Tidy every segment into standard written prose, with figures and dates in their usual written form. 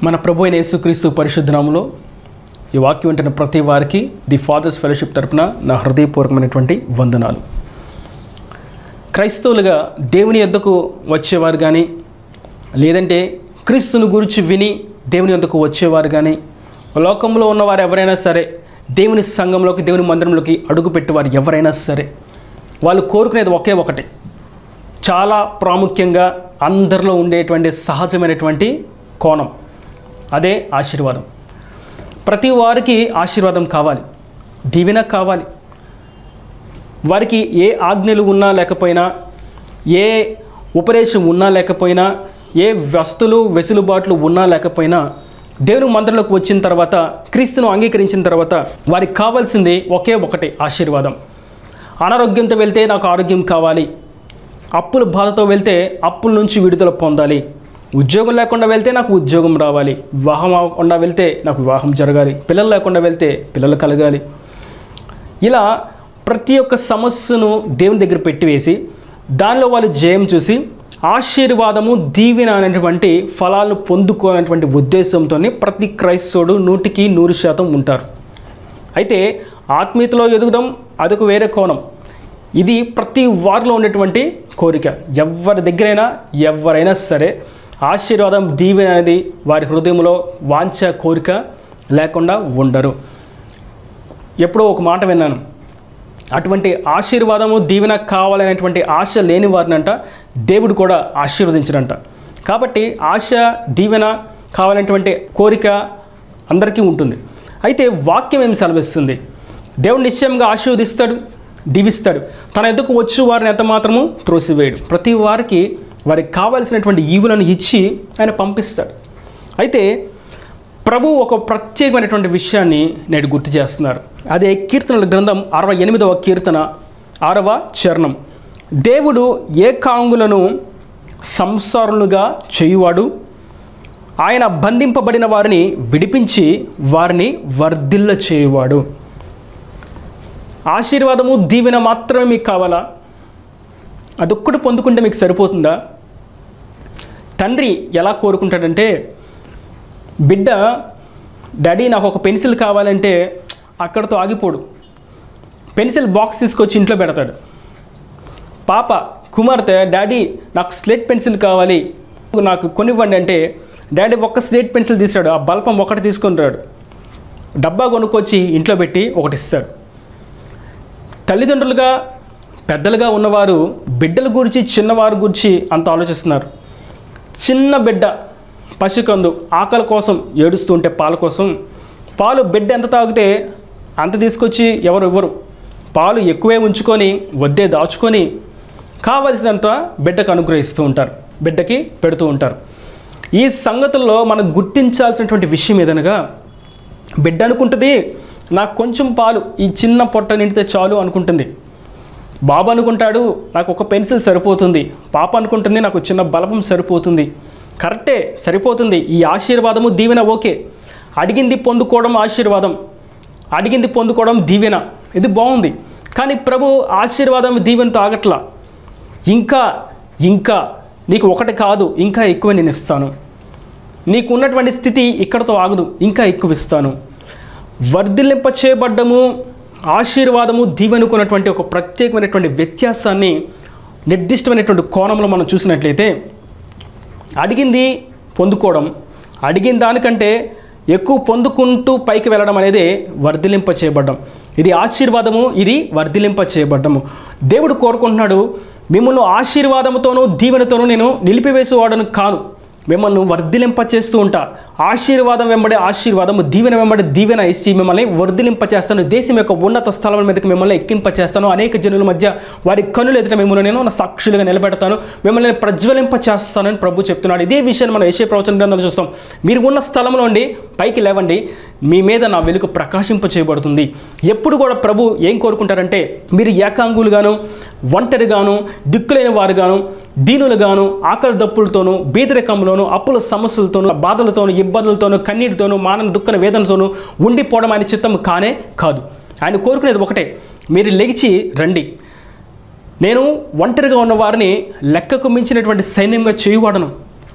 మన ప్రభు అయిన యేసుక్రీస్తు పరిశుద్ధ నామములో ఈ వాక్యం వింటున్న ప్రతి వారికి ది ఫాదర్స్ ఫెలోషిప్ తరపున నా హృదయపూర్వకమైనటువంటి వందనాలు. క్రైస్తవులుగా దేవుని యొద్దకు వచ్చేవారు కానీ, లేదంటే క్రీస్తుని గురించి విని దేవుని యొద్దకు వచ్చేవారు కానీ, లోకంలో ఉన్నవారు ఎవరైనా సరే, దేవుని సంఘంలోకి, దేవుని మందిరంలోకి అడుగుపెట్టేవారు ఎవరైనా సరే, వాళ్ళు కోరుకునేది ఒకే ఒకటి, చాలా ప్రాముఖ్యంగా అందరిలో ఉండేటువంటి సహజమైనటువంటి కోణం, అదే ఆశీర్వాదం. ప్రతి వారికి ఆశీర్వాదం కావాలి, దీవెన కావాలి. వారికి ఏ ఆజ్ఞలు ఉన్నా లేకపోయినా, ఏ ఉపదేశం ఉన్నా లేకపోయినా, ఏ వస్తువులు వెసులుబాట్లు ఉన్నా లేకపోయినా, దేవుని మందిరంలోకి వచ్చిన తర్వాత, క్రీస్తును అంగీకరించిన తర్వాత వారికి కావాల్సింది ఒకే ఒకటి, ఆశీర్వాదం. అనారోగ్యంతో వెళ్తే నాకు ఆరోగ్యం కావాలి, అప్పుల బాధతో వెళ్తే అప్పుల నుంచి విడుదల పొందాలి, ఉద్యోగం లేకుండా వెళ్తే నాకు ఉద్యోగం రావాలి, వివాహం అవ్వకుండా వెళ్తే నాకు వివాహం జరగాలి, పిల్లలు లేకుండా వెళ్తే పిల్లలు కలగాలి. ఇలా ప్రతి ఒక్క సమస్యను దేవుని దగ్గర పెట్టివేసి దానిలో వాళ్ళు జయం చూసి ఆశీర్వాదము, దీవెన అనేటువంటి ఫలాలను పొందుకోనటువంటి ఉద్దేశంతో ప్రతి క్రైస్తవుడు 100% ఉంటారు. అయితే ఆత్మీయతలో ఎదుగుదాం, అదొక వేరే కోణం. ఇది ప్రతి వారిలో ఉండేటువంటి కోరిక. ఎవరి దగ్గరైనా ఎవరైనా సరే ఆశీర్వాదం, దీవెన అనేది వారి హృదయంలో వాంఛ, కోరిక లేకుండా ఉండరు. ఎప్పుడో ఒక మాట విన్నాను, అటువంటి ఆశీర్వాదము, దీవెన కావాలనేటువంటి ఆశ లేని వారినంట దేవుడు కూడా ఆశీర్వదించడంట. కాబట్టి ఆశ, దీవెన కావాలనేటువంటి కోరిక అందరికీ ఉంటుంది. అయితే వాక్యం ఏమి సెలవిస్తుంది? దేవుడు నిశ్చయంగా ఆశీర్వదిస్తాడు, దీవిస్తాడు. తన ఎద్దుకు వచ్చి వారిని ఎంత మాత్రము త్రోసివేయడు. ప్రతి వారికి వారికి కావాల్సినటువంటి ఈవులను ఇచ్చి ఆయన పంపిస్తాడు. అయితే ప్రభు ఒక ప్రత్యేకమైనటువంటి విషయాన్ని నేడు గుర్తు చేస్తున్నారు. అదే కీర్తనల గ్రంథం 68వ కీర్తన 6వ చరణం. దేవుడు ఏకాంగులను సంసారులుగా చేయువాడు, ఆయన బంధింపబడిన వారిని విడిపించి వారిని వర్ధిల్ల చేయువాడు. ఆశీర్వాదము, దీవెన మాత్రమే మీకు కావాలా? అదొక్కటి పొందుకుంటే మీకు సరిపోతుందా? తండ్రి ఎలా కోరుకుంటాడంటే, బిడ్డ డాడీ నాకు ఒక పెన్సిల్ కావాలంటే అక్కడితో ఆగిపోడు, పెన్సిల్ బాక్స్ తీసుకొచ్చి ఇంట్లో పెడతాడు. పాప, కుమార్తె, డాడీ నాకు స్లేట్ పెన్సిల్ కావాలి, నాకు కొనివ్వండి అంటే డాడీ ఒక్క స్లేట్ పెన్సిల్ తీసాడు, ఆ బల్పం ఒకటి తీసుకొని రాడు, డబ్బా కొనుక్కొచ్చి ఇంట్లో పెట్టి ఒకటి ఇస్తాడు. తల్లిదండ్రులుగా, పెద్దలుగా ఉన్నవారు బిడ్డల గురించి, చిన్నవారి గురించి అంత ఆలోచిస్తున్నారు. చిన్న బిడ్డ పసికందు ఆకలి కోసం ఏడుస్తూ ఉంటే పాల కోసం, పాలు బిడ్డ ఎంత తాగితే అంత తీసుకొచ్చి ఎవరు ఇవ్వరు. పాలు ఎక్కువే ఉంచుకొని, వద్దే దాచుకొని కావలసినంత బిడ్డకు అనుగ్రహిస్తూ ఉంటారు, బిడ్డకి పెడుతూ ఉంటారు. ఈ సంగతుల్లో మనం గుర్తించాల్సినటువంటి విషయం ఏదనగా, బిడ్డ అనుకుంటుంది నాకు కొంచెం పాలు, ఈ చిన్న పొట్ట నిండితే చాలు అనుకుంటుంది. బాబు అనుకుంటాడు నాకు ఒక పెన్సిల్ సరిపోతుంది, పాప అనుకుంటుంది నాకు చిన్న బలపం సరిపోతుంది. కరెక్టే, సరిపోతుంది. ఈ ఆశీర్వాదము, దీవెన ఓకే. అడిగింది పొందుకోవడం ఆశీర్వాదం, అడిగింది పొందుకోవడం దీవెన, ఇది బాగుంది. కానీ ప్రభు ఆశీర్వాదం, దీవెనతో ఆగట్లా. ఇంకా ఇంకా నీకు ఒకటి కాదు, ఇంకా ఎక్కువ నేను ఇస్తాను. నీకు ఉన్నటువంటి స్థితి ఇక్కడతో ఆగదు, ఇంకా ఎక్కువ ఇస్తాను. వర్ధిల్లింప చేయబడ్డము, ఆశీర్వాదము, దీవెనుకున్నటువంటి ఒక ప్రత్యేకమైనటువంటి వ్యత్యాసాన్ని నిర్దిష్టమైనటువంటి కోణంలో మనం చూసినట్లయితే, అడిగింది పొందుకోవడం, అడిగిన దానికంటే ఎక్కువ పొందుకుంటూ పైకి వెళ్ళడం అనేది వర్ధిల్లింప చేయబడ్డం. ఇది ఆశీర్వాదము, ఇది వర్ధిల్లింప చేయబడ్డము. దేవుడు కోరుకుంటున్నాడు, మిమ్మల్ని ఆశీర్వాదముతోనూ దీవెనతోనూ నేను నిలిపివేసేవాడను కాను, మిమ్మల్ని వర్ధిలింప చేస్తూ ఉంటా. ఆశీర్వాదం వెంబడే ఆశీర్వాదము, దీవెన వెంబడి దీవెన ఇచ్చి మిమ్మల్ని వర్ధిలింప చేస్తాను. దేశం యొక్క ఉన్నత స్థలం మీదకి మిమ్మల్ని ఎక్కింప చేస్తాను. అనేక జనుల మధ్య వారి కన్నులు ఎదుట మిమ్మల్ని నేను నా సాక్షులుగా నిలబెడతాను, మిమ్మల్ని నేను ప్రజ్వలింప చేస్తానని ప్రభు చెప్తున్నాడు. ఇదే విషయాన్ని మనం యెషయా ప్రవచన గ్రంథంలో చూస్తాం. మీరు ఉన్న స్థలంలో నుండి పైకి లేవండి, మీ మీద నా వెలుగు ప్రకాశింప చేయబడుతుంది. ఎప్పుడు కూడా ప్రభు ఏం కోరుకుంటారంటే, మీరు ఏకాంగులుగాను, ఒంటరిగాను, దిక్కులేని వారుగాను, దీనులుగాను, ఆకలి దప్పులతోనూ, బీదరికంలోనూ, అప్పుల సమస్యలతోనూ, బాధలతోనూ, ఇబ్బందులతోనూ, కన్నీటితోనూ, మానవ దుఃఖ వేదనతోనూ ఉండిపోవడం ఆయన చిత్తము కానే కాదు. ఆయన కోరుకునేది ఒకటే, మీరు లేచి రండి, నేను ఒంటరిగా ఉన్న వారిని లెక్కకు మించినటువంటి సైన్యంగా చేయువాడను.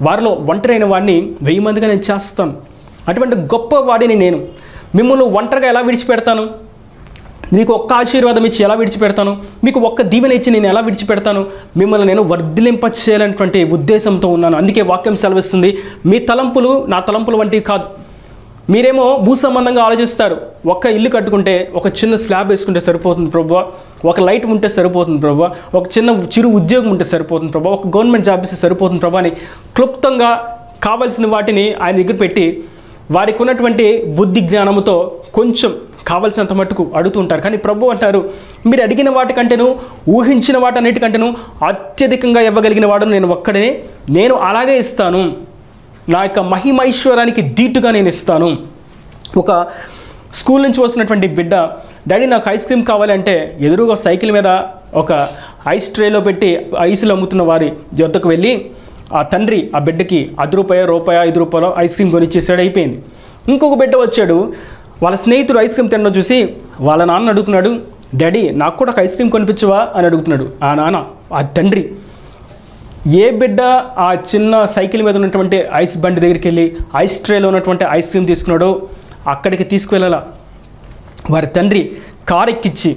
వారిలో ఒంటరైన వాడిని 1000 మందిగా నేను చేస్తాను. అటువంటి గొప్ప వాడిని నేను. మిమ్మల్ని ఒంటరిగా ఎలా విడిచిపెడతాను? మీకు ఒక్క ఆశీర్వాదం ఇచ్చి ఎలా విడిచిపెడతాను? మీకు ఒక్క దీవెన ఇచ్చి నేను ఎలా విడిచిపెడతాను? మిమ్మల్ని నేను వర్ధిలింప చేయాలనేటువంటి ఉద్దేశంతో ఉన్నాను. అందుకే వాక్యం సెలవిస్తుంది, మీ తలంపులు నా తలంపులు వంటివి కాదు. మీరేమో భూ సంబంధంగా ఆలోచిస్తారు. ఒక్క ఇల్లు కట్టుకుంటే ఒక చిన్న స్లాబ్ వేసుకుంటే సరిపోతుంది ప్రభువా, ఒక లైట్ ఉంటే సరిపోతుంది ప్రభువా, ఒక చిరు ఉద్యోగం ఉంటే సరిపోతుంది ప్రభువా, ఒక గవర్నమెంట్ జాబ్ ఇస్తే సరిపోతుంది ప్రభువా అని క్లుప్తంగా కావలసిన వాటిని ఆయన దగ్గర పెట్టి వారికి ఉన్నటువంటి బుద్ధి జ్ఞానంతో కొంచెం కావలసినంత మట్టుకు అడుగుతుంటారు. కానీ ప్రభు అంటారు, మీరు అడిగిన వాటికంటేను ఊహించిన వాటన్నిటికంటేను అత్యధికంగా ఇవ్వగలిగిన వాడు నేను ఒక్కడే. నేను అలాగే ఇస్తాను. నా యొక్క మహిమైశ్వరానికి దీటుగా నేను ఇస్తాను. ఒక స్కూల్ నుంచి వస్తున్నటువంటి బిడ్డ, డాడీ నాకు ఐస్ క్రీమ్ కావాలి అంటే ఎదురుగా సైకిల్ మీద ఒక ఐస్ ట్రేలో పెట్టి ఐసులు అమ్ముతున్న వారి యొద్దకు వెళ్ళి ఆ తండ్రి ఆ బిడ్డకి ₹10, ₹5 ఐస్ క్రీమ్ కొనిచ్చేసాడు, అయిపోయింది. ఇంకొక బిడ్డ వచ్చాడు, వాళ్ళ స్నేహితుడు ఐస్ క్రీమ్ తినడం చూసి వాళ్ళ నాన్న అడుగుతున్నాడు, డాడీ నాకు కూడా ఒక ఐస్ క్రీమ్ కొనిపించవా అని అడుగుతున్నాడు. ఆ నాన్న, ఆ తండ్రి ఏ బిడ్డ ఆ చిన్న సైకిల్ మీద ఉన్నటువంటి ఐస్ బండి దగ్గరికి వెళ్ళి ఐస్ ట్రేలో ఉన్నటువంటి ఐస్ క్రీమ్ తీసుకున్నాడో అక్కడికి తీసుకువెళ్ళాల. వారి తండ్రి కారు ఎక్కించి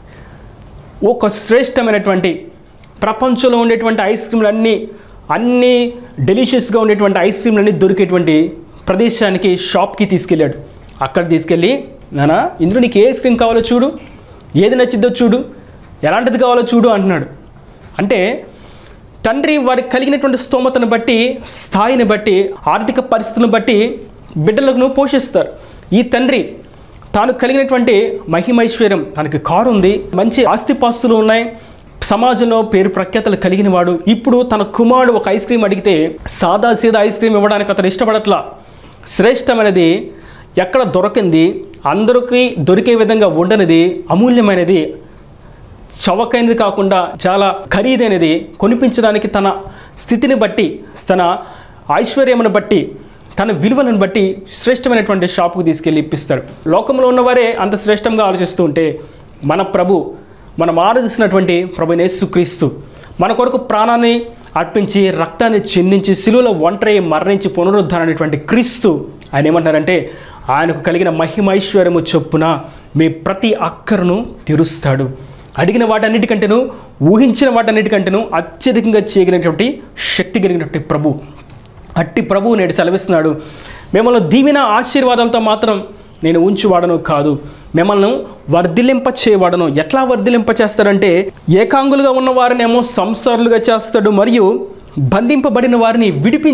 ఒక శ్రేష్టమైనటువంటి ప్రపంచంలో ఉండేటువంటి ఐస్ క్రీమ్లు అన్నీ డెలిషియస్గా ఉండేటువంటి ఐస్ క్రీమ్లన్నీ దొరికేటువంటి ప్రదేశానికి, షాప్కి తీసుకెళ్ళాడు. అక్కడ తీసుకెళ్ళి, నానా ఇందులో నీకు ఏ ఐస్ క్రీమ్ కావాలో చూడు, ఏది నచ్చిద్దో చూడు, ఎలాంటిది కావాలో చూడు అంటున్నాడు. అంటే తండ్రి వారికి కలిగినటువంటి స్తోమతను బట్టి, స్థాయిని బట్టి, ఆర్థిక పరిస్థితులను బట్టి బిడ్డలను పోషిస్తారు. ఈ తండ్రి తాను కలిగినటువంటి మహిమైశ్వర్యం, తనకి కారు ఉంది, మంచి ఆస్తిపాస్తులు ఉన్నాయి, సమాజంలో పేరు ప్రఖ్యాతలు కలిగిన వాడు, ఇప్పుడు తన కుమారుడు ఒక ఐస్ క్రీమ్ అడిగితే సాదా సీదా ఐస్ క్రీమ్ ఇవ్వడానికి అతను ఇష్టపడట్లా. శ్రేష్టమైనది, ఎక్కడ దొరకింది, అందరికీ దొరికే విధంగా ఉండనిది, అమూల్యమైనది, చవకైనది కాకుండా చాలా ఖరీదైనది కొనిపించడానికి తన స్థితిని బట్టి, తన ఐశ్వర్యమును బట్టి, తన విలువలను బట్టి శ్రేష్టమైనటువంటి షాపుకు తీసుకెళ్ళి ఇప్పిస్తాడు. లోకంలో ఉన్నవారే అంత శ్రేష్టంగా ఆలోచిస్తూ ఉంటే మన ప్రభు, మనం ఆరాధిస్తున్నటువంటి ప్రభు యేసుక్రీస్తు మన కొరకు ప్రాణాన్ని అర్పించి రక్తాన్ని చిందించి శిలువలో ఒంటరి మరణించి పునరుద్ధరణటువంటి క్రీస్తు ఆయన ఏమంటారంటే, ఆయనకు కలిగిన మహిమైశ్వర్యము చొప్పున మీ ప్రతి అక్కరను తీరుస్తాడు. అడిగిన వాటన్నిటికంటేను, ఊహించిన వాటన్నిటికంటేను అత్యధికంగా చేయగలిగినటువంటి శక్తి కలిగినటువంటి ప్రభు. అట్టి ప్రభువు నేడు సెలవిస్తున్నాడు, మిమ్మల్ని దీవెన ఆశీర్వాదంతో మాత్రం నేను ఉంచువాడను కాదు, మిమ్మల్ని వర్ధిలింప చేయవాడను. ఎట్లా వర్ధిలింప చేస్తాడంటే, ఏకాంగులుగా ఉన్న వారినేమో సంసారులుగా చేస్తాడు, మరియు బంధింపబడిన వారిని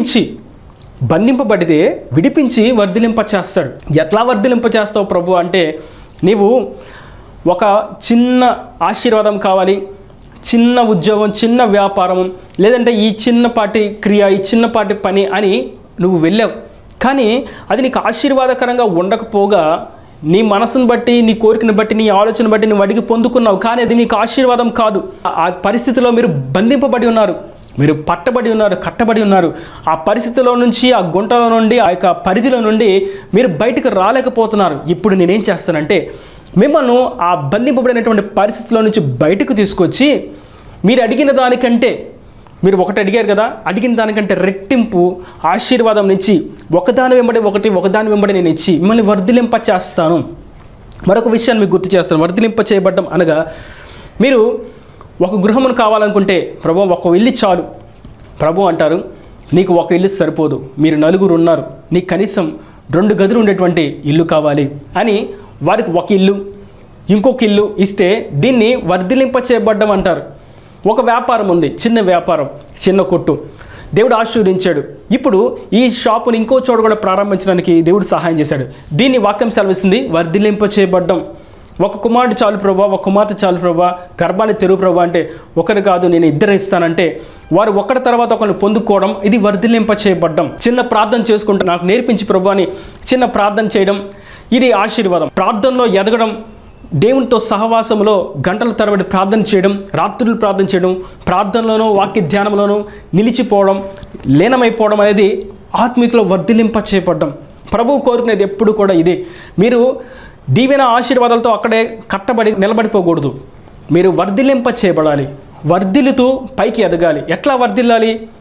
బంధింపబడితే విడిపించి వర్ధిలింప చేస్తాడు. ఎట్లా వర్ధిలింప చేస్తావు ప్రభు అంటే, నీవు ఒక చిన్న ఆశీర్వాదం కావాలి, చిన్న ఉద్యోగం, చిన్న వ్యాపారం, లేదంటే ఈ చిన్నపాటి క్రియ, ఈ చిన్నపాటి పని అని నువ్వు వెళ్ళావు. కానీ అది నీకు ఆశీర్వాదకరంగా ఉండకపోగా నీ మనసును బట్టి, నీ కోరికను బట్టి, నీ ఆలోచన బట్టి నువ్వు అడిగి పొందుకున్నావు, కానీ అది నీకు ఆశీర్వాదం కాదు. ఆ పరిస్థితిలో మీరు బంధింపబడి ఉన్నారు, మీరు పట్టబడి ఉన్నారు, కట్టబడి ఉన్నారు. ఆ పరిస్థితిలో నుంచి, ఆ గుంటలో నుండి, ఆ యొక్క పరిధిలో నుండి మీరు బయటకు రాలేకపోతున్నారు. ఇప్పుడు నేనేం చేస్తానంటే, మిమ్మల్ని ఆ బంధింపబడినటువంటి పరిస్థితిలో నుంచి బయటకు తీసుకొచ్చి, మీరు అడిగిన దానికంటే, మీరు ఒకటి అడిగారు కదా, అడిగిన దానికంటే రెట్టింపు ఆశీర్వాదం ఇచ్చి, ఒకదాని వెంబడి నేను ఇచ్చి మిమ్మల్ని వర్ధిలింప చేస్తాను. మరొక విషయాన్ని మీకు గుర్తు చేస్తాను. వర్ధిలింప చేయబడ్డం అనగా, మీరు ఒక గృహమును కావాలనుకుంటే, ప్రభు ఒక ఇల్లు చాలు. ప్రభు అంటారు, నీకు ఒక ఇల్లు సరిపోదు, మీరు 4 ఉన్నారు, నీకు కనీసం 2 గదులు ఉండేటువంటి ఇల్లు కావాలి అని వారికి ఒక ఇల్లు, ఇంకొక ఇల్లు ఇస్తే దీన్ని వర్ధిలింప చేయబడ్డం అంటారు. ఒక వ్యాపారం ఉంది, చిన్న వ్యాపారం, చిన్న కొట్టు, దేవుడు ఆశీర్వదించాడు. ఇప్పుడు ఈ షాపుని ఇంకో చోట కూడా ప్రారంభించడానికి దేవుడు సహాయం చేశాడు. దీన్ని వాక్యం సెలవిస్తుంది, వర్ధిలింప చేయబడ్డం. ఒక కుమారుడు చాలు ప్రభా, ఒక కుమార్తె చాలు ప్రభా, గర్భాన్ని తెరువు ప్రభా అంటే, ఒకరు కాదు నేను 2 ఇస్తానంటే వారు ఒకరి తర్వాత ఒకరిని పొందుకోవడం, ఇది వర్ధిలింప చేయబడ్డం. చిన్న ప్రార్థన చేసుకుంటూ నాకు నేర్పించి ప్రభా అని చిన్న ప్రార్థన చేయడం, ఇది ఆశీర్వాదం. ప్రార్థనలో ఎదగడం, దేవునితో సహవాసంలో గంటల తరబడి ప్రార్థన చేయడం, రాత్రులు ప్రార్థన చేయడం, ప్రార్థనలోనూ వాక్య ధ్యానంలోనూ నిలిచిపోవడం, లీనమైపోవడం అనేది ఆత్మీయతలో వర్ధిలింప చేయబడ్డం. ప్రభువు కోరుకునేది ఎప్పుడు కూడా ఇదే. మీరు దీవెన ఆశీర్వాదాలతో అక్కడే కట్టబడి నిలబడిపోకూడదు. మీరు వర్ధిలింప చేయబడాలి, వర్ధిల్లుతూ పైకి ఎదగాలి. ఎట్లా వర్ధిల్లాలి?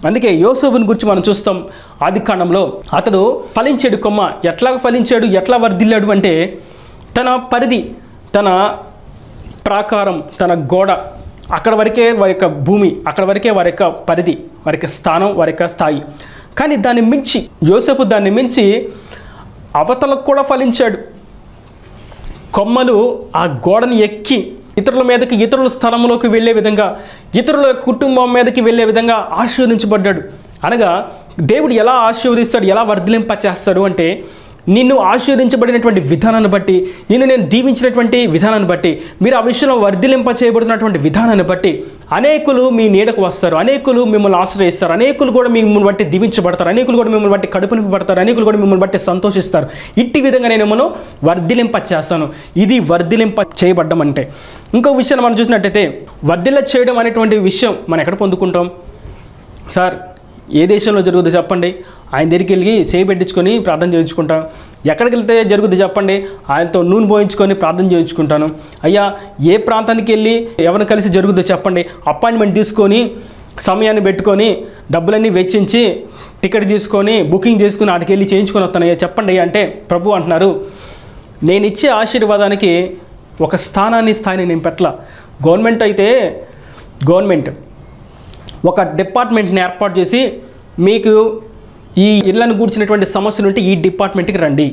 అందుకే యోసేపుని గురించి మనం చూస్తాం ఆదికాండంలో. అతడు ఫలించాడు కొమ్మ. ఎట్లా ఫలించాడు, ఎట్లా వర్ధిల్లాడు అంటే తన పరిధి, తన ప్రాకారం, తన గోడ, అక్కడ వరకే వారి యొక్క భూమి, అక్కడ వరకే వారి యొక్క పరిధి, వారి యొక్క స్థానం, వారి యొక్క స్థాయి. కానీ దాన్ని మించి యోసేపు దాన్ని మించి అవతలకు కూడా ఫలించాడు. కొమ్మలు ఆ గోడని ఎక్కి ఇతరుల మీదకి, ఇతరుల స్థలంలోకి వెళ్ళే విధంగా, ఇతరుల కుటుంబం మీదకి వెళ్ళే విధంగా ఆశీర్వదించబడ్డాడు. అనగా దేవుడు ఎలా ఆశీర్వదిస్తాడు, ఎలా వర్ధిలింపచేస్తాడు అంటే నిన్ను ఆశీర్వదించబడినటువంటి విధానాన్ని బట్టి, నిన్ను నేను దీవించినటువంటి విధానాన్ని బట్టి, మీరు ఆ విషయంలో వర్ధిలింప చేయబడుతున్నటువంటి విధానాన్ని బట్టి అనేకులు మీ నీడకు వస్తారు, అనేకులు మిమ్మల్ని ఆశ్రయిస్తారు, అనేకులు కూడా మిమ్మల్ని బట్టి దీవించబడతారు, అనేకులు కూడా మిమ్మల్ని బట్టి కడుపు నింపబడతారు, అనేకులు కూడా మిమ్మల్ని బట్టి సంతోషిస్తారు. ఇట్టి విధంగా నేను మిమ్మల్ని వర్ధిలింప చేస్తాను. ఇది వర్ధిలింప చేయబడ్డం అంటే. ఇంకో విషయాన్ని మనం చూసినట్టయితే వర్ధిల్ల చేయడం అనేటువంటి విషయం మనం ఎక్కడ పొందుకుంటాం? సార్ ఏ దేశంలో జరుగుతుందో చెప్పండి, ఆయన దగ్గరికి వెళ్ళి చేయబెట్టించుకొని ప్రార్థన చేయించుకుంటాం. ఎక్కడికి వెళ్తే జరుగుతుంది చెప్పండి, ఆయనతో నూనె పోయించుకొని ప్రార్థన చేయించుకుంటాను. అయ్యా ఏ ప్రాంతానికి వెళ్ళి ఎవరిని కలిసి జరుగుతుందో చెప్పండి, అపాయింట్మెంట్ తీసుకొని సమయాన్ని పెట్టుకొని డబ్బులన్నీ వెచ్చించి టికెట్ తీసుకొని బుకింగ్ చేసుకుని ఆడికి వెళ్ళి చేయించుకొని వస్తాను చెప్పండి అంటే ప్రభు అంటున్నారు, నేను ఇచ్చే ఆశీర్వాదానికి ఒక స్థాయిని నేను పెట్టల. గవర్నమెంట్ అయితే గవర్నమెంట్ ఒక డిపార్ట్మెంట్ని ఏర్పాటు చేసి మీకు ఈ ఇళ్లను గూర్చినటువంటి సమస్యలు ఉంటే ఈ డిపార్ట్మెంట్కి రండి,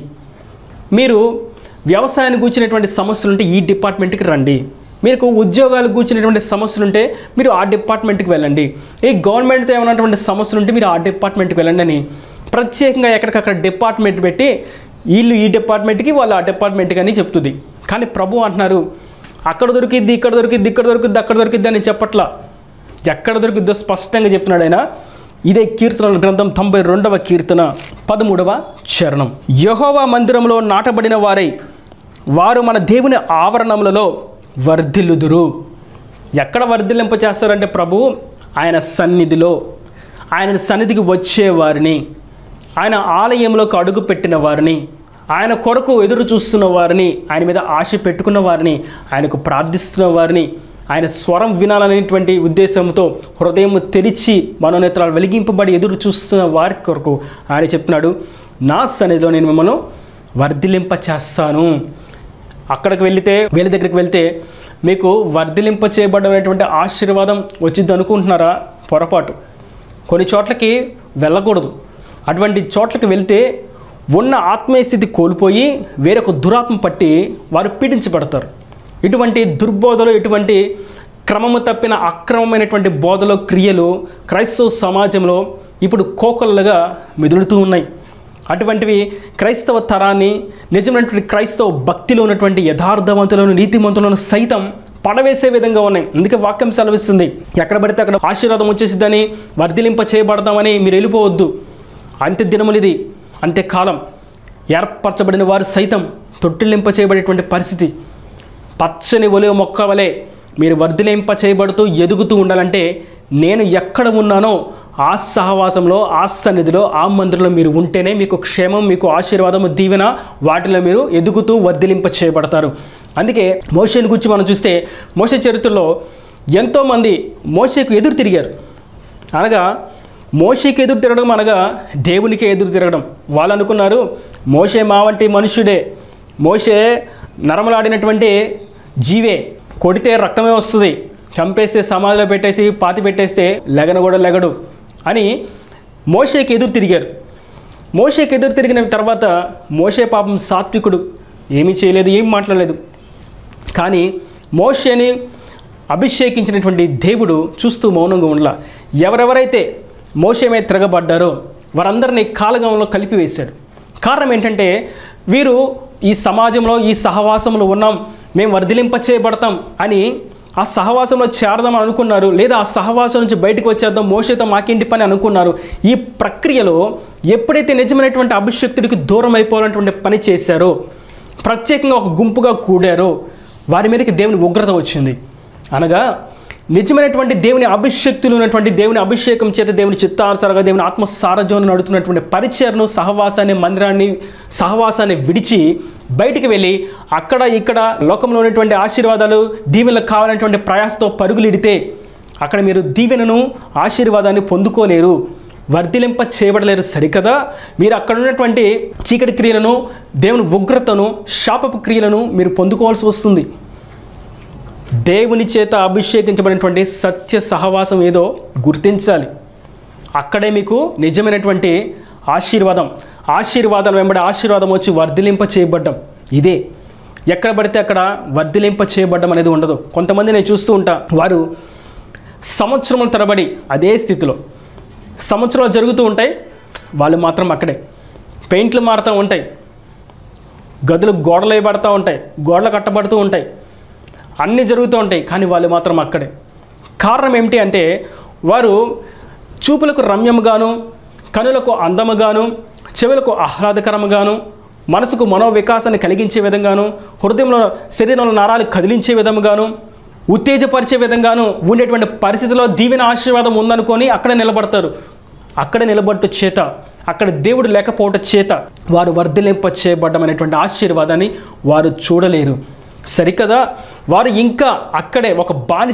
మీరు వ్యవసాయాన్ని గూర్చినటువంటి సమస్యలు ఉంటే ఈ డిపార్ట్మెంట్కి రండి, మీకు ఉద్యోగాలు గూర్చినటువంటి సమస్యలు ఉంటే మీరు ఆ డిపార్ట్మెంట్కి వెళ్ళండి, ఈ గవర్నమెంట్తో ఏమైనటువంటి సమస్యలు ఉంటే మీరు ఆ డిపార్ట్మెంట్కి వెళ్ళండి అని ప్రత్యేకంగా ఎక్కడికక్కడ డిపార్ట్మెంట్ పెట్టి వీళ్ళు ఈ డిపార్ట్మెంట్కి, వాళ్ళు ఆ డిపార్ట్మెంట్కి అని చెప్తుంది. కానీ ప్రభు అంటున్నారు అక్కడ దొరికిద్ది, ఇక్కడ దొరికిద్ది, ఇక్కడ దొరికిద్ది, అక్కడ దొరికిద్ది అని చెప్పట్లా. ఎక్కడ దొరికిద్దో స్పష్టంగా చెప్తున్నాడు ఆయన. ఇదే కీర్తనల గ్రంథం 92వ కీర్తన 13వ చరణం. యెహోవా మందిరంలో నాటబడిన వారై వారు మన దేవుని ఆవరణములలో వర్ధిల్లుదురు. ఎక్కడ వర్ధిల్లింప చేస్తారంటే ప్రభు ఆయన సన్నిధిలో, ఆయన సన్నిధికి వచ్చేవారిని, ఆయన ఆలయంలోకి అడుగు పెట్టిన వారిని, ఆయన కొరకు ఎదురు చూస్తున్న వారిని, ఆయన మీద ఆశ పెట్టుకున్న వారిని, ఆయనకు ప్రార్థిస్తున్న వారిని, ఆయన స్వరం వినాలనేటువంటి ఉద్దేశంతో హృదయం తెరిచి మనోనేత్రాలు వెలిగింపబడి ఎదురు చూస్తున్న వారి కొరకు ఆయన చెప్తున్నాడు, నా సన్నిధిలో నేను మిమ్మల్ని వర్ధిలింప చేస్తాను. అక్కడికి వెళితే, వీళ్ళ దగ్గరికి వెళ్తే మీకు వర్ధిలింప చేయబడేటువంటి ఆశీర్వాదం వచ్చింది అనుకుంటున్నారా? పొరపాటు. కొన్ని చోట్లకి వెళ్ళకూడదు. అటువంటి చోట్లకి వెళ్తే ఉన్న ఆత్మీయ స్థితి కోల్పోయి వేరొక దురాత్మ పట్టి వారు పీడించబడతారు. ఇటువంటి దుర్బోధలు, ఇటువంటి క్రమము తప్పిన అక్రమమైనటువంటి బోధలు, క్రియలు క్రైస్తవ సమాజంలో ఇప్పుడు కోకొల్లగా మెదులుతూ ఉన్నాయి. అటువంటివి క్రైస్తవ తరాన్ని, నిజమైనటువంటి క్రైస్తవ భక్తిలో ఉన్నటువంటి యథార్థవంతులను, నీతిమంతులను సైతం పడవేసే విధంగా ఉన్నాయి. అందుకే వాక్యం సెలవిస్తుంది, ఎక్కడ పడితే అక్కడ ఆశీర్వాదం వచ్చేసిద్దని, వర్ధిలింప చేయబడదామని మీరు వెళ్ళిపోవద్దు. అంత్య దినములు ఇది, అంత్యకాలం. ఏర్పరచబడిన వారు సైతం తొట్టిలింప చేయబడేటువంటి పరిస్థితి. పచ్చని ఒలివ మొక్క వలె మీరు వర్ధిలింప చేయబడుతూ ఎదుగుతూ ఉండాలంటే నేను ఎక్కడ ఉన్నానో ఆ సహవాసంలో, ఆ సన్నిధిలో, ఆ మందిరంలో మీరు ఉంటేనే మీకు క్షేమం, మీకు ఆశీర్వాదము, దీవెన, వాటిలో మీరు ఎదుగుతూ వర్ధిలింప చేయబడతారు. అందుకే మోషేని గురించి మనం చూస్తే మోషే చరిత్రలో ఎంతోమంది మోషేకు ఎదురు తిరిగారు. అనగా మోషేకి ఎదురు తిరగడం అనగా దేవునికి ఎదురు తిరగడం. వాళ్ళు అనుకున్నారు మోషే మా వంటి మనుష్యుడే, మోషే నరమలాడినటువంటి జీవే, కొడితే రక్తమే వస్తుంది, చంపేస్తే సమాధిలో పెట్టేసి పాతి పెట్టేస్తే లెగను కూడా లెగడు అని మోషేకి ఎదురు తిరిగారు. మోషేకి ఎదురు తిరిగిన తర్వాత మోషే పాపం సాత్వికుడు, ఏమీ చేయలేదు, ఏం మాట్లాడలేదు. కానీ మోషేని అభిషేకించినటువంటి దేవుడు చూస్తూ మౌనంగా ఉండలా. ఎవరెవరైతే మోషే మీద తిరగబడ్డారో వారందరినీ కాలగంలో కలిపివేశాడు. కారణం ఏంటంటే వీరు ఈ సమాజంలో, ఈ సహవాసంలో ఉన్నాం, మేము వర్ధిలింప చేయబడతాం అని ఆ సహవాసంలో చేరదామని అనుకున్నారు, లేదా ఆ సహవాసం నుంచి బయటకు వచ్చేద్దాం, మోషేతో మాకేంటి పని అనుకున్నారు. ఈ ప్రక్రియలో ఎప్పుడైతే నిజమైనటువంటి అభిషక్తుడికి దూరం అయిపోవాలన్నటువంటి పని చేశారో, ప్రత్యేకంగా ఒక గుంపుగా కూడారో, వారి మీదకి దేవుని ఉగ్రత వచ్చింది. అనగా నిజమైనటువంటి దేవుని అభిషక్తులు ఉన్నటువంటి, దేవుని అభిషేకం చేత దేవుని చిత్తానుసారంగా, దేవుని ఆత్మ సారథ్యం నడుతున్నటువంటి పరిచయను, సహవాసాన్ని, మందిరాన్ని, సహవాసాన్ని విడిచి బయటికి వెళ్ళి అక్కడ ఇక్కడ లోకంలో ఉన్నటువంటి ఆశీర్వాదాలు, దీవెనలకు కావాలనేటువంటి ప్రయాసతో పరుగులిడితే అక్కడ మీరు దీవెనను ఆశీర్వాదాన్ని పొందుకోలేరు, వర్ధిలింప చేయబడలేరు. సరికదా, మీరు అక్కడ ఉన్నటువంటి చీకటి క్రియలను, దేవుని ఉగ్రతను, శాపపు క్రియలను మీరు పొందుకోవాల్సి వస్తుంది. దేవుని చేత అభిషేకించబడినటువంటి సత్య సహవాసం ఏదో గుర్తించాలి. అక్కడే మీకు నిజమైనటువంటి ఆశీర్వాదాలు వెంబడి ఆశీర్వాదం వచ్చి వర్ధిలింప చేయబడ్డం. ఇదే. ఎక్కడ పడితే అక్కడ వర్ధిలింప చేయబడ్డం అనేది ఉండదు. కొంతమంది నేను చూస్తూ ఉంటా, వారు సంవత్సరముల తరబడి అదే స్థితిలో, సంవత్సరాలు జరుగుతూ ఉంటాయి, వాళ్ళు మాత్రం అక్కడే. పెయింట్లు మారుతూ ఉంటాయి, గదులు గోడలు వేయబడుతూ ఉంటాయి, గోడలు కట్టబడుతూ ఉంటాయి, అన్నీ జరుగుతూ ఉంటాయి, కానీ వాళ్ళు మాత్రం అక్కడే. కారణం ఏమిటి అంటే, వారు చూపులకు రమ్యముగాను, కనులకు అందముగాను, చెవులకు ఆహ్లాదకరముగాను, మనసుకు మనోవికాసాన్ని కలిగించే విధంగాను, హృదయంలో శరీరంలో నరాలు కదిలించే విధముగాను, ఉత్తేజపరిచే విధంగాను ఉండేటువంటి పరిస్థితిలో దీవెన ఆశీర్వాదం ఉందనుకొని అక్కడ నిలబడతారు. అక్కడ నిలబట్టు చేత, అక్కడ దేవుడు లేకపోవటం చేత వారు వర్ధిలింప చేయబడ్డం అనేటువంటి ఆశీర్వాదాన్ని వారు చూడలేరు. సరికదా, వారు ఇంకా అక్కడే ఒక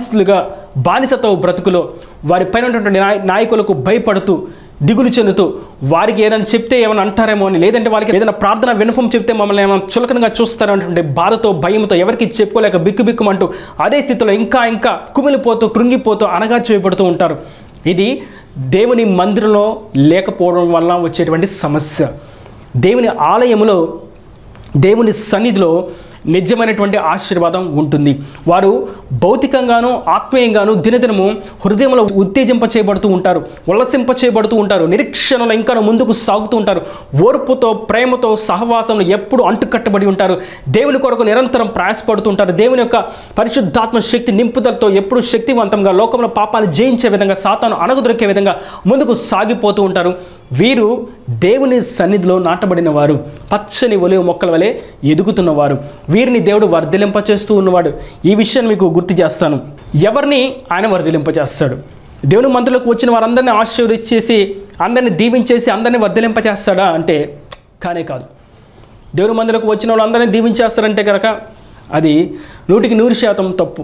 బానిసతో బ్రతుకులో వారి పైన ఉన్నటువంటి నాయకులకు భయపడుతూ, దిగులు చెందుతూ, వారికి ఏదైనా చెప్తే ఏమైనా అంటారేమో అని, లేదంటే వాళ్ళకి ఏదైనా ప్రార్థన వినపం చెప్తే మమ్మల్ని ఏమైనా చులకనగా చూస్తారనేటువంటి బాధతో, భయంతో, ఎవరికి చెప్పుకోలేక బిక్కుబిక్కుమంటూ అదే స్థితిలో ఇంకా కుమిలిపోతూ, కృంగిపోతూ, అనగా చేయబడుతూ ఉంటారు. ఇది దేవుని మందిరంలో లేకపోవడం వల్ల వచ్చేటువంటి సమస్య. దేవుని ఆలయంలో, దేవుని సన్నిధిలో నిజమైనటువంటి ఆశీర్వాదం ఉంటుంది. వారు భౌతికంగాను ఆత్మీయంగాను దినదినము హృదయంలో ఉత్తేజింప చేయబడుతూ ఉంటారు, ఉల్లసింప చేయబడుతూ ఉంటారు, నిరీక్షణలో ఇంకా ముందుకు సాగుతూ ఉంటారు, ఓర్పుతో, ప్రేమతో, సహవాసంలో ఎప్పుడు అంటుకట్టబడి ఉంటారు, దేవుని కొరకు నిరంతరం ప్రయాసపడుతూ ఉంటారు, దేవుని యొక్క పరిశుద్ధాత్మ శక్తి నింపుదలతో ఎప్పుడు శక్తివంతంగా లోకంలో పాపాన్ని జయించే విధంగా, సాతాను అణగదొరికే విధంగా ముందుకు సాగిపోతూ ఉంటారు. వీరు దేవుని సన్నిధిలో నాటబడిన వారు, పచ్చని ఒలివ మొక్కల వలె ఎదుగుతున్నవారు. వీరిని దేవుడు వర్ధిలింపచేస్తూ ఉన్నవాడు. ఈ విషయాన్ని మీకు గుర్తు చేస్తాను. ఎవరిని ఆయన వర్ధిలింపచేస్తాడు? దేవుని మందిరంలోకి వచ్చిన వారందరినీ ఆశీర్వదించేసి, అందరినీ దీవించేసి, అందరినీ వర్ధిలింపచేస్తాడా అంటే కానే కాదు. దేవుని మందిరంలోకి వచ్చిన వాళ్ళందరినీ దీవించేస్తారంటే కనుక అది 100% తప్పు.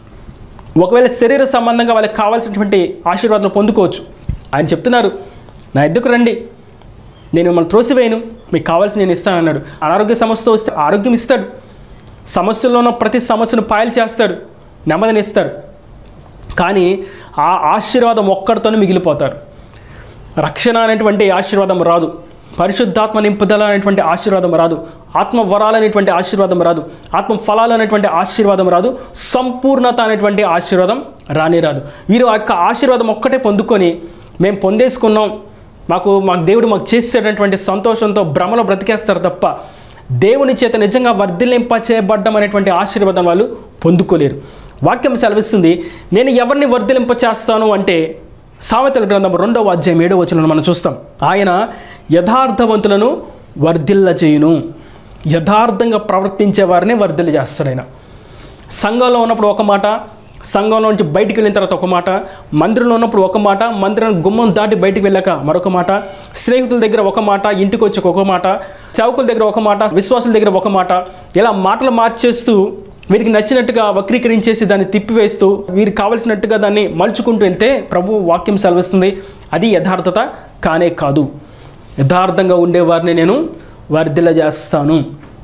ఒకవేళ శరీర సంబంధంగా వాళ్ళకి కావాల్సినటువంటి ఆశీర్వాదాలు పొందుకోవచ్చు. ఆయన చెప్తున్నారు, నా ఎద్దుకు రండి, నేను మిమ్మల్ని త్రోసివేయను, మీకు కావాల్సి నేను ఇస్తానన్నాడు. అనారోగ్య సమస్యతో వస్తే ఆరోగ్యం ఇస్తాడు, సమస్యల్లో ఉన్న ప్రతి సమస్యను పాయలు చేస్తాడు, నెమ్మదిని ఇస్తాడు. కానీ ఆ ఆశీర్వాదం ఒక్కడితోనే మిగిలిపోతారు. రక్షణ అనేటువంటి ఆశీర్వాదం రాదు, పరిశుద్ధాత్మ నింపుదల అనేటువంటి ఆశీర్వాదం రాదు, ఆత్మ వరాలు అనేటువంటి ఆశీర్వాదం రాదు, ఆత్మ ఫలాలు అనేటువంటి ఆశీర్వాదం రాదు, సంపూర్ణత అనేటువంటి ఆశీర్వాదం రానే రాదు. వీరు ఆ యొక్క ఆశీర్వాదం ఒక్కటే పొందుకొని మేము పొందేసుకున్నాం, మాకు దేవుడు మాకు చేసేటటువంటి సంతోషంతో భ్రమలో బ్రతికేస్తారు తప్ప దేవుని చేత నిజంగా వర్ధిలింప చేయబడ్డం అనేటువంటి ఆశీర్వాదం వాళ్ళు పొందుకోలేరు. వాక్యం సెలవిస్తుంది, నేను ఎవరిని వర్ధిలింప చేస్తాను అంటే సామెతల గ్రంథం 2వ అధ్యాయం 7వ వచనం మనం చూస్తాం. ఆయన యథార్థవంతులను వర్ధిల్ల చేయును. యథార్థంగా ప్రవర్తించే వారిని వర్ధిల్ల చేస్తాడు ఆయన. సంఘంలో ఉన్నప్పుడు ఒక మాట, సంఘంలో నుంచి బయటికి వెళ్ళిన తర్వాత ఒక మాట, మందిరంలో ఉన్నప్పుడు ఒక మాట, మందిరం గుమ్మం దాటి బయటికి వెళ్ళాక మరొక మాట, స్నేహితుల దగ్గర ఒక మాట, ఇంటికి వచ్చి ఒక మాట, సేవకుల దగ్గర ఒక మాట, విశ్వాసుల దగ్గర ఒక మాట, ఇలా మాటలు మార్చేస్తూ వీరికి నచ్చినట్టుగా వక్రీకరించేసి దాన్ని తిప్పివేస్తూ వీరికి కావలసినట్టుగా దాన్ని మలుచుకుంటూ వెళ్తే ప్రభు వాక్యం సెలవిస్తుంది, అది యథార్థత కానే కాదు. యథార్థంగా ఉండేవారిని నేను వర్ధిల్ల చేస్తాను.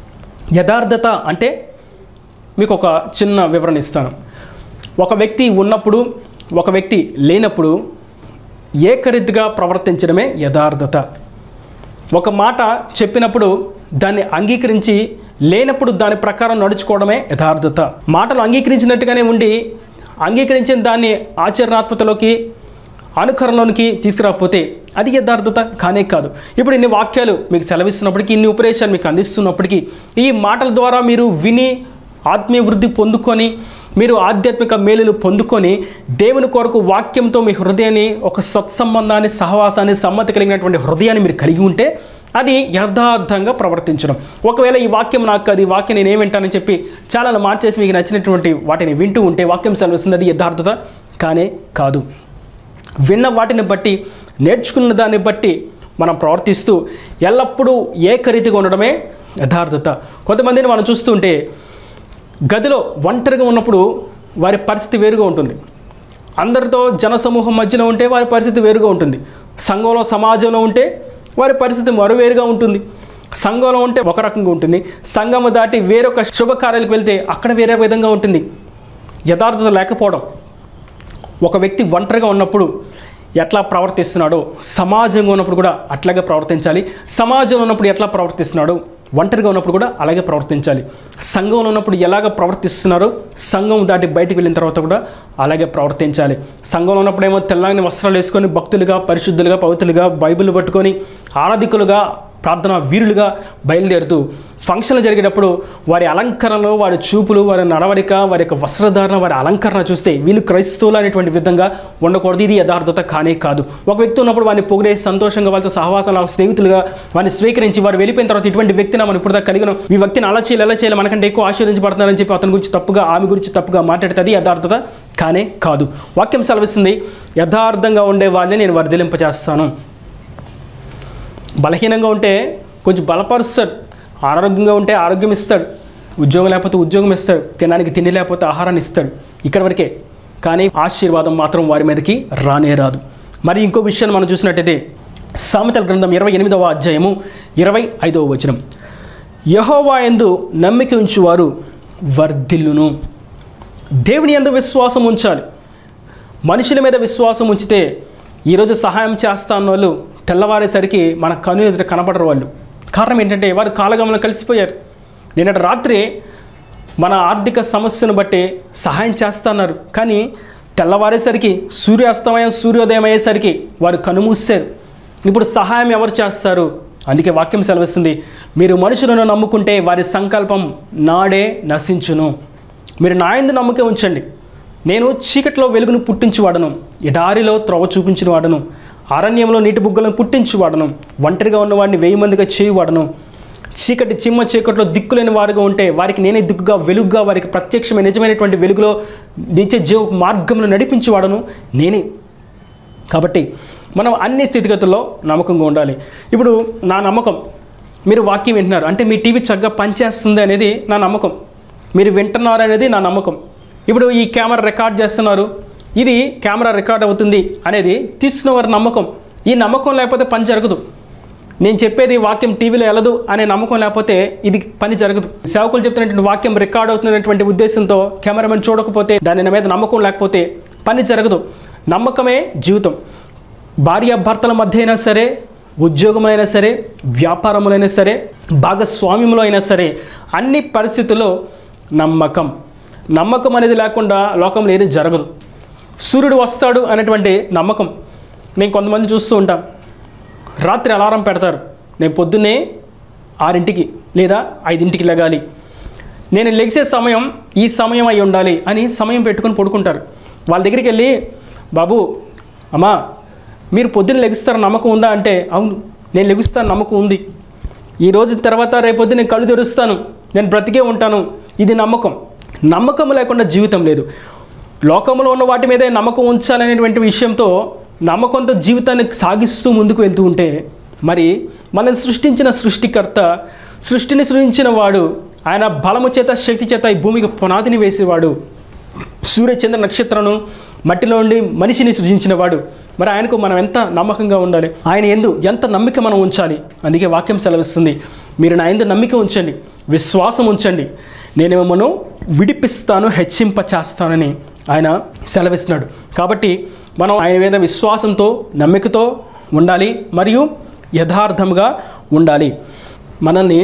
యథార్థత అంటే మీకు ఒక చిన్న వివరణ ఇస్తాను. ఒక వ్యక్తి ఉన్నప్పుడు, ఒక వ్యక్తి లేనప్పుడు ఏకరీతిగా ప్రవర్తించడమే యథార్థత. ఒక మాట చెప్పినప్పుడు దాన్ని అంగీకరించి, లేనప్పుడు దాని ప్రకారం నడుచుకోవడమే యథార్థత. మాటలు అంగీకరించినట్టుగానే ఉండి అంగీకరించిన దాన్ని ఆచరణాత్మకతలోకి, అనుకరణలోనికి తీసుకురాకపోతే అది యథార్థత కానే కాదు. ఇప్పుడు ఇన్ని వాక్యాలు మీకు సెలవిస్తున్నప్పటికీ, ఇన్ని ఉపదేశాలు మీకు అందిస్తున్నప్పటికీ, ఈ మాటల ద్వారా మీరు విని ఆత్మీయ వృద్ధి పొందుకొని, మీరు ఆధ్యాత్మిక మేలులు పొందుకొని, దేవుని కొరకు వాక్యంతో మీ హృదయాన్ని, ఒక సత్సంబంధాన్ని, సహవాసాన్ని, సమ్మతి కలిగినటువంటి హృదయాన్ని మీరు కలిగి ఉంటే అది యథార్థంగా ప్రవర్తించడం. ఒకవేళ ఈ వాక్యం నాకు కాదు, ఈ వాక్యం నేను ఏమింటానని చెప్పి చాలా మార్చేసి మీకు నచ్చినటువంటి వాటిని వింటూ ఉంటే వాక్యం సెలవిస్తుంది, అది యథార్థత కానే కాదు. విన్న వాటిని బట్టి, నేర్చుకున్న దాన్ని బట్టి మనం ప్రవర్తిస్తూ ఎల్లప్పుడూ ఏకరీతిగా ఉండడమే యథార్థత. కొంతమందిని మనం చూస్తుంటే గదిలో ఒంటరిగా ఉన్నప్పుడు వారి పరిస్థితి వేరుగా ఉంటుంది. అందరితో జనసమూహం మధ్యలో ఉంటే వారి పరిస్థితి వేరుగా ఉంటుంది. సంఘంలో సమాజంలో ఉంటే వారి పరిస్థితి మరో వేరుగా ఉంటుంది. సంఘంలో ఉంటే ఒక రకంగా ఉంటుంది, సంఘము దాటి వేరొక శుభకార్యాలకు వెళ్తే అక్కడ వేరే విధంగా ఉంటుంది. యథార్థత లేకపోవడం. ఒక వ్యక్తి ఒంటరిగా ఉన్నప్పుడు ఎట్లా ప్రవర్తిస్తున్నాడో సమాజంగా ఉన్నప్పుడు కూడా అట్లాగే ప్రవర్తించాలి. సమాజంలో ఉన్నప్పుడు ఎట్లా ప్రవర్తిస్తున్నాడో ఒంటరిగా ఉన్నప్పుడు కూడా అలాగే ప్రవర్తించాలి. సంఘంలో ఉన్నప్పుడు ఎలాగ ప్రవర్తిస్తున్నారో సంఘం దాటి బయటికి వెళ్ళిన తర్వాత కూడా అలాగే ప్రవర్తించాలి. సంఘంలో ఉన్నప్పుడు ఏమో తెల్లని వస్త్రాలు వేసుకొని భక్తులుగా, పరిశుద్ధులుగా, పవిత్రులుగా, బైబిల్ పట్టుకొని ఆరాధికులుగా, ప్రార్థన వీరులుగా బయలుదేరుతూ ఫంక్షన్లు జరిగేటప్పుడు వారి అలంకరణలు, వారి చూపులు, వారి నడవడిక, వారి యొక్క వస్త్రధారణ, వారి అలంకరణ చూస్తే వీళ్ళు క్రైస్తవులు అనేటువంటి విధంగా ఉండకూడదు. ఇది యథార్థత కానే కాదు. ఒక వ్యక్తి ఉన్నప్పుడు వారిని పొగిడే సంతోషంగా వాళ్ళతో సహవాసాలు, స్నేహితులుగా వారిని స్వీకరించి వారు వెళ్ళిపోయిన తర్వాత ఇటువంటి వ్యక్తిని మనం ఇప్పుడు దాకా కలిగిన ఈ వ్యక్తిని అలా చేయాలి, ఎలా చేయాలి, మనకంటే ఎక్కువ ఆశీర్వదించబడుతున్నారని చెప్పి అతని గురించి తప్పుగా, ఆమె గురించి తప్పుగా మాట్లాడితే అది యథార్థత కానే కాదు. వాక్యం సెలవిస్తుంది, యథార్థంగా ఉండే వాళ్ళని నేను వర్ధిలింపజేస్తాను. బలహీనంగా ఉంటే కొంచెం బలపరుస్తాడు, ఆరోగ్యంగా ఉంటే ఆరోగ్యం ఇస్తాడు, ఉద్యోగం లేకపోతే ఉద్యోగం ఇస్తాడు, తినడానికి తిండి లేకపోతే ఆహారాన్ని ఇస్తాడు. ఇక్కడ వరకే. కానీ ఆశీర్వాదం మాత్రం వారి మీదకి రానే రాదు. మరి ఇంకో విషయాన్ని మనం చూసినట్టయితే సామెతల గ్రంథం 28వ అధ్యాయము 25వ వచనం, యెహోవా యందు నమ్మిక ఉంచువారు వర్ధిల్లును. దేవుని యందు విశ్వాసం ఉంచాలి. మనుషుల మీద విశ్వాసం ఉంచితే ఈరోజు సహాయం చేస్తా అన్న వాళ్ళు తెల్లవారేసరికి మన కన్ను ఎదుట కనపడరు. వాళ్ళు కారణం ఏంటంటే వారు కాలగమనం కలిసిపోయారు. నిన్నటి రాత్రి మన ఆర్థిక సమస్యను బట్టి సహాయం చేస్తున్నారు, కానీ తెల్లవారేసరికి సూర్యోదయం అయ్యేసరికి వారు కనుమూసారు. ఇప్పుడు సహాయం ఎవరు చేస్తారు? అందుకే వాక్యం సెలవిస్తుంది, మీరు మనుషులను నమ్ముకుంటే వారి సంకల్పం నాడే నశించును. మీరు నా యందు నమ్మకం ఉంచండి. నేను చీకటిలో వెలుగును పుట్టించువాడను, ఎడారిలో త్రోవ చూపించినవాడను, అరణ్యంలో నీటి బుగ్గలను పుట్టించువాడను, ఒంటరిగా ఉన్నవాడిని 1000 మందిగా చేయువాడను. చీకటిలో దిక్కులేని వారుగా ఉంటే వారికి నేనే దిక్కుగా, వెలుగుగా, వారికి ప్రత్యక్షమైన నిజమైనటువంటి వెలుగులో నిత్య జీవ మార్గంలో నడిపించేవాడను నేనే. కాబట్టి మనం అన్ని స్థితిగతుల్లో నమ్మకంగా ఉండాలి. ఇప్పుడు నా నమ్మకం, మీరు వాక్యం వింటున్నారు అంటే మీ టీవీ చక్కగా పనిచేస్తుంది అనేది నా నమ్మకం, మీరు వింటున్నారు అనేది నా నమ్మకం. ఇప్పుడు ఈ కెమెరా రికార్డ్ చేస్తున్నారు, ఇది కెమెరా రికార్డ్ అవుతుంది అనేది తీసుకున్న వారి నమ్మకం. ఈ నమ్మకం లేకపోతే పని జరగదు. నేను చెప్పేది వాక్యం టీవీలో వెళ్ళదు అనే నమ్మకం లేకపోతే ఇది పని జరగదు. సేవకులు చెప్తున్నటువంటి వాక్యం రికార్డ్ అవుతున్నటువంటి ఉద్దేశంతో కెమెరామెన్ చూడకపోతే, దాని మీద నమ్మకం లేకపోతే పని జరగదు. నమ్మకమే జీవితం. భార్యాభర్తల మధ్య అయినా సరే, ఉద్యోగమైనా సరే, వ్యాపారములైనా సరే, భాగస్వామ్యంలో అయినా సరే, అన్ని పరిస్థితుల్లో నమ్మకం అనేది లేకుండా లోకంలో ఏది జరగదు. సూర్యుడు వస్తాడు అనేటువంటి నమ్మకం. నేను కొంతమంది చూస్తూ ఉంటాను, రాత్రి అలారం పెడతారు, నేను పొద్దున్నే 6ంటికి లేదా 5ంటికి లెగాలి, నేను లెగిసే సమయం ఈ సమయం అయి ఉండాలి అని సమయం పెట్టుకొని పడుకుంటారు. వాళ్ళ దగ్గరికి వెళ్ళి, బాబు, అమ్మా, మీరు పొద్దున్న లెగుస్తారు నమ్మకం ఉందా అంటే, అవును నేను లెగుస్తాను నమ్మకం ఉంది, ఈ రోజు తర్వాత రేపొద్దు నేను కళ్ళు తెరుస్తాను, నేను బ్రతికే ఉంటాను, ఇది నమ్మకం. నమ్మకం లేకుండా జీవితం లేదు. లోకంలో ఉన్న వాటి మీదే నమ్మకం ఉంచాలనేటువంటి విషయంతో నమ్మకంతో జీవితాన్ని సాగిస్తూ ముందుకు వెళ్తూ ఉంటే, మరి మనల్ని సృష్టించిన సృష్టికర్త, సృష్టిని సృష్టించిన వాడు, ఆయన బలము చేత, శక్తి చేత ఈ భూమికి పునాదిని వేసేవాడు, సూర్యచంద్ర నక్షత్రాలను మట్టిలో ఉండి మనిషిని సృజించిన వాడు, మరి ఆయనకు మనం ఎంత నమ్మకంగా ఉండాలి, ఆయన యందు ఎంత నమ్మిక మనం ఉంచాలి. అందుకే వాక్యం సెలవిస్తుంది, మీరు నా యందు నమ్మిక ఉంచండి, విశ్వాసం ఉంచండి, నేను మిమ్మల్ని విడిపిస్తాను, హెచ్చింప చేస్తానని ఆయన సెలవిస్తున్నాడు. కాబట్టి మనం ఆయన మీద విశ్వాసంతో, నమ్మికతో ఉండాలి, మరియు యథార్థంగా ఉండాలి. మనల్ని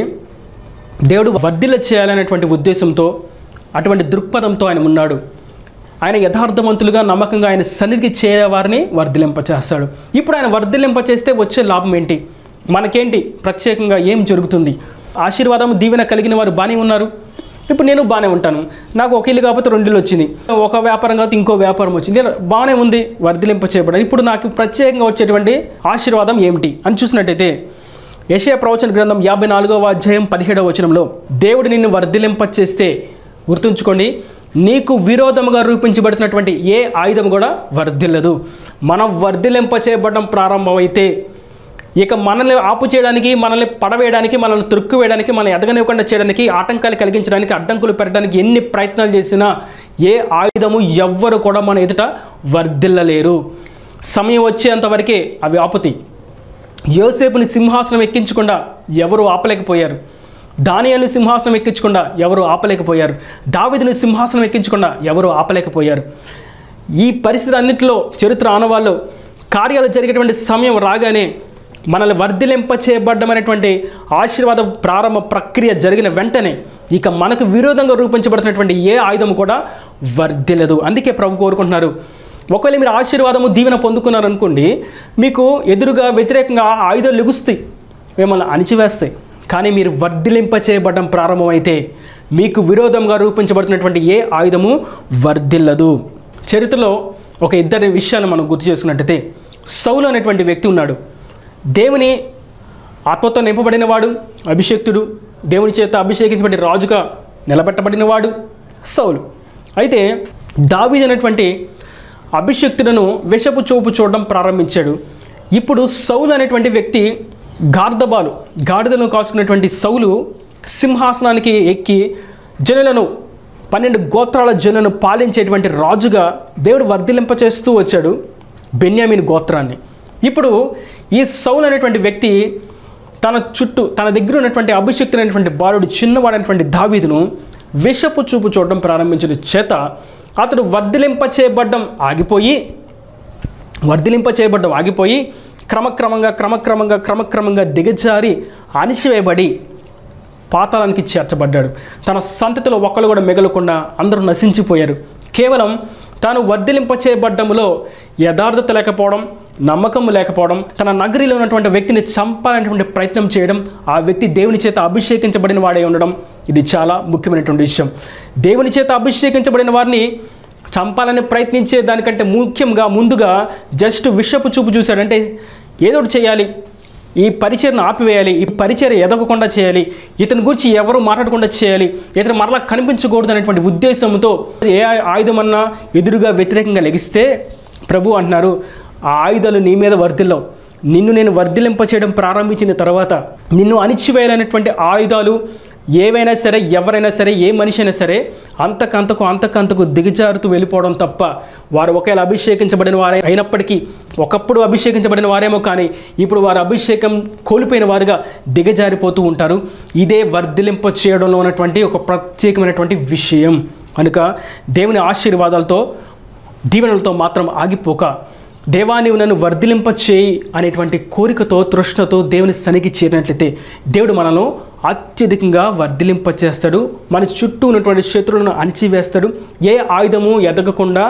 దేవుడు వర్ధిల్ల చేయాలనేటువంటి ఉద్దేశంతో, అటువంటి దృక్పథంతో ఆయన ఉన్నాడు. ఆయన యథార్థవంతులుగా, నమ్మకంగా ఆయన సన్నిధికి చేరే వారిని వర్ధిలింపచేస్తాడు. ఇప్పుడు ఆయన వర్ధిలింపచేస్తే వచ్చే లాభం ఏంటి? మనకేంటి ప్రత్యేకంగా ఏం జరుగుతుంది? ఆశీర్వాదం, దీవెన కలిగిన వారు బాగానే ఉన్నారు. ఇప్పుడు నేను బాగానే ఉంటాను, నాకు ఒక ఇల్లు కాకపోతే 2 ఇల్లు వచ్చింది, ఒక వ్యాపారం కాకపోతే ఇంకో వ్యాపారం వచ్చింది, బాగానే ఉంది, వర్ధిలింప చేయబడాలి. ఇప్పుడు నాకు ప్రత్యేకంగా వచ్చేటువంటి ఆశీర్వాదం ఏమిటి అని చూసినట్టయితే, యెషయా ప్రవచన గ్రంథం 54వ అధ్యాయం 17వ వచనంలో, దేవుడు నిన్ను వర్ధిలింప చేస్తే, గుర్తుంచుకోండి, నీకు విరోధముగా రూపించబడుతున్నటువంటి ఏ ఆయుధం కూడా వర్ధిల్లదు. మనం వర్ధిలింప చేయబడడం ప్రారంభమైతే ఇక మనల్ని ఆపు చేయడానికి, మనల్ని పడవేయడానికి, మనల్ని త్రొక్కు వేయడానికి, మనల్ని ఎదగనివ్వకుండా చేయడానికి, ఆటంకాలు కలిగించడానికి, అడ్డంకులు పెట్టడానికి ఎన్ని ప్రయత్నాలు చేసినా ఏ ఆయుధము ఎవ్వరు కూడా మన ఎదుట వర్ధిల్లలేరు. సమయం వచ్చేంతవరకే అవి ఆపుతాయి. యోసేపుని సింహాసనం ఎక్కించకుండా ఎవరు ఆపలేకపోయారు. దానియేలుని సింహాసనం ఎక్కించకుండా ఎవరు ఆపలేకపోయారు. దావీదుని సింహాసనం ఎక్కించకుండా ఎవరు ఆపలేకపోయారు. ఈ పరిస్థితి అన్నింటిలో చరిత్ర ఆనవాళ్ళు కార్యాలు జరిగేటువంటి సమయం రాగానే మనల్ని వర్ధిలింపచేయబడ్డమైనటువంటి ఆశీర్వాద ప్రారంభ ప్రక్రియ జరిగిన వెంటనే ఇక మనకు విరోధంగా రూపించబడుతున్నటువంటి ఏ ఆయుధం కూడా వర్ధిల్లదు. అందుకే ప్రభు కోరుకుంటున్నారు, ఒకవేళ మీరు ఆశీర్వాదము దీవెన పొందుకున్నారనుకోండి, మీకు ఎదురుగా వ్యతిరేకంగా ఆయుధాలు లెగుస్తాయి, మిమ్మల్ని అణిచివేస్తాయి. కానీ మీరు వర్ధిలింపచేయబడడం ప్రారంభమైతే మీకు విరోధంగా రూపించబడుతున్నటువంటి ఏ ఆయుధము వర్ధిల్లదు. చరిత్రలో ఒక ఇద్దరి విషయాలు మనం గుర్తు చేసుకున్నట్టయితే, సౌలు అనేటువంటి వ్యక్తి ఉన్నాడు. దేవుని ఆత్మతో నింపబడినవాడు, అభిషేక్తుడు, దేవుని చేత అభిషేకించబడి రాజుగా నిలబెట్టబడినవాడు సౌలు. అయితే దావీదు అనేటువంటి అభిషేక్తులను విషపు చూపు చూడడం ప్రారంభించాడు. ఇప్పుడు సౌలు అనేటువంటి వ్యక్తి గాడిదలను కాసుకున్నటువంటి సౌలు సింహాసనానికి ఎక్కి జనులను 12 గోత్రాల జనులను పాలించేటువంటి రాజుగా దేవుడు వర్ధిలింపచేస్తూ వచ్చాడు బెన్యామీను గోత్రాన్ని. ఇప్పుడు ఈ సౌలు అనేటువంటి వ్యక్తి తన దగ్గర ఉన్నటువంటి అభిషేక్తులైనటువంటి బాలుడు చిన్నవాడైనటువంటి దావీదును విషపు చూపు చూడడం ప్రారంభించిన చేత అతడు వర్ధిలింపచేయబడ్డం ఆగిపోయి క్రమక్రమంగా దిగజారి అణిచివేయబడి పాతాళానికి చేర్చబడ్డాడు. తన సంతతిలో ఒక్కరు కూడా మిగలకుండా అందరూ నశించిపోయారు. కేవలం తాను వర్ధిలింపచేయబడ్డంలో యథార్థత లేకపోవడం, నమ్మకం లేకపోవడం, తన నగరిలో ఉన్నటువంటి వ్యక్తిని చంపాలనేటువంటి ప్రయత్నం చేయడం, ఆ వ్యక్తి దేవుని చేత అభిషేకించబడిన వాడే ఉండడం, ఇది చాలా ముఖ్యమైనటువంటి విషయం. దేవుని చేత అభిషేకించబడిన వారిని చంపాలని ప్రయత్నించే దానికంటే ముందుగా జస్ట్ విషపు చూపు చూశాడంటే ఏదో ఒకటి చేయాలి, ఈ పరిచయను ఆపివేయాలి, ఈ పరిచయం ఎదగకుండా చేయాలి, ఇతని గురించి ఎవరు మాట్లాడకుండా చేయాలి, ఇతను మరలా కనిపించకూడదు అనేటువంటి ఉద్దేశంతో ఏ ఆయుధమన్నా ఎదురుగా వ్యతిరేకంగా లెగిస్తే ప్రభు అంటున్నారు, ఆ ఆయుధాలు నీ మీద వర్ధిల్లవు. నిన్ను నేను వర్ధిలింపచేయడం ప్రారంభించిన తర్వాత నిన్ను అణిచివేయాలనేటువంటి ఆయుధాలు ఏవైనా సరే, ఎవరైనా సరే, ఏ మనిషి అయినా సరే అంతకంతకు దిగజారుతూ వెళ్ళిపోవడం తప్ప, వారు ఒకవేళ అభిషేకించబడిన వారే అయినప్పటికీ, ఒకప్పుడు అభిషేకించబడిన వారేమో కానీ ఇప్పుడు వారు అభిషేకం కోల్పోయిన వారుగా దిగజారిపోతూ ఉంటారు. ఇదే వర్ధిలింప చేయడంలో ఉన్నటువంటి ఒక ప్రత్యేకమైనటువంటి విషయం. కనుక దేవుని ఆశీర్వాదాలతో దీవెనలతో మాత్రం ఆగిపోక, దేవా నీవు నన్ను వర్ధిలింప చేయి అనేటువంటి కోరికతో, తృష్ణతో దేవుని సన్నిధికి చేరినట్లయితే దేవుడు మనను అత్యధికంగా వర్ధిలింప చేస్తాడు. మన చుట్టూ ఉన్నటువంటి శత్రువులను అణిచివేస్తాడు. ఏ ఆయుధము ఎదగకుండా,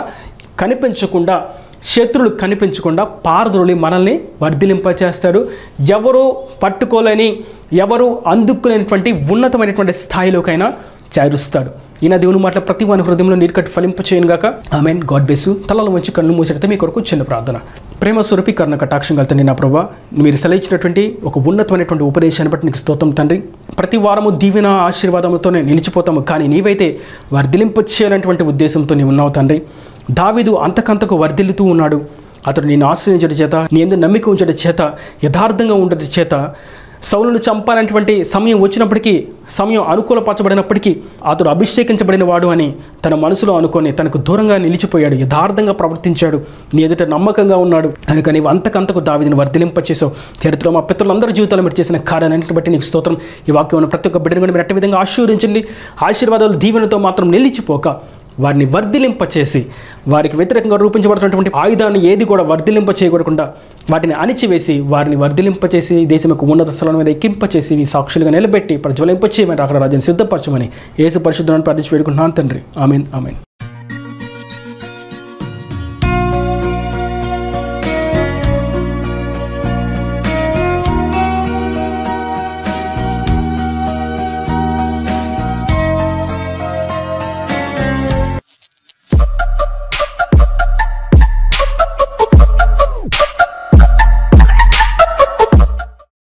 శత్రువులు కనిపించకుండా పారదొలి మనల్ని వర్ధిలింప చేస్తాడు. ఎవరు పట్టుకోలేని, ఎవరు అందుకునేటువంటి ఉన్నతమైనటువంటి స్థాయిలోకైనా చేరుస్తాడు. ఈయన దేవుని మాటల ప్రతి వాని హృదయంలో నీరుకట్టి ఫలింపచేయను గాక. ఆమెన్. God bless you. తలలో వంచి కళ్ళు మూసేటైతే మీ కొరకు చిన్న ప్రార్థన. ప్రేమ స్వరూపి కరుణ కటాక్షం కలుగుతుంది నా ప్రభా, మీరు సెలవిచ్చినటువంటి ఒక ఉన్నతమైనటువంటి ఉపదేశాన్ని బట్టి నీకు స్తోత్రం తండ్రి. ప్రతి వారము దీవెన ఆశీర్వాదంతోనే నిలిచిపోతాము, కానీ నీవైతే వర్ధిలింప చేయాలనేటువంటి ఉద్దేశంతో నీవు ఉన్నావు తండ్రి. దావీదు అంతకంతకు వర్ధిల్లుతూ ఉన్నాడు. అతడు నేను ఆశ్రయించడం చేత, నీ యందు నమ్మిక ఉంచడం చేత, యథార్థంగా ఉండడం చేత సౌలును చంపాలనేటువంటి సమయం వచ్చినప్పటికీ, సమయం అనుకూలపరచబడినప్పటికీ అతడు అభిషేకించబడిన వాడు అని తన మనసులో అనుకొని తనకు దూరంగా నిలిచిపోయాడు. యథార్థంగా ప్రవర్తించాడు, నీ ఎదుట నమ్మకంగా ఉన్నాడు. కనుక నీవు అంతకంతకు దావీదుని వర్ధిలింపచేసావు. చరిత్రలో మా పితరులందరి జీవితాల్లో మీరు చేసిన కార్యాలన్నింటిని బట్టి నీకు స్తోత్రం. ఈ వాక్యం ప్రతి ఒక్క బిడ్డను కూడా మీరు అట్టి విధంగా ఆశీర్వదించండి. ఆశీర్వాదాలు దీవెనతో మాత్రం నిలిచిపోక వారిని వర్ధిలింపచేసి, వారికి వ్యతిరేకంగా రూపించబడుతున్నటువంటి ఆయుధాన్ని ఏది కూడా వర్ధిలింప చేయకూడకుండా వాటిని అణిచివేసి, వారిని వర్ధిలింపచేసి దేశం యొక్క ఉన్నత స్థలం మీద ఎక్కింపచేసి సాక్షులుగా నిలబెట్టి ప్రజ్వలింపచేయమని, అక్కడ రాజ్యాన్ని సిద్ధపరచమని యేసు పరిశుద్ధులను ప్రార్థించి వేడుకుంటున్నాను తండ్రి. ఆమెన్. ఆమెన్.